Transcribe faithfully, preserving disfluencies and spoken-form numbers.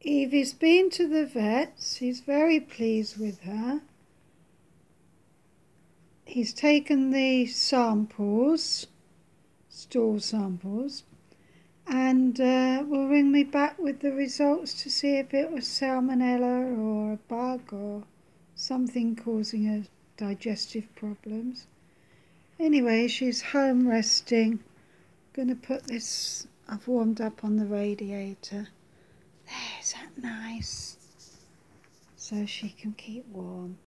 Evie's been to the vet. He's very pleased with her. He's taken the samples, stool samples, and uh, will ring me back with the results to see if it was salmonella or a bug or something causing her digestive problems. Anyway, she's home resting. I'm going to put this, I've warmed up on the radiator. There, is that nice? So she can keep warm.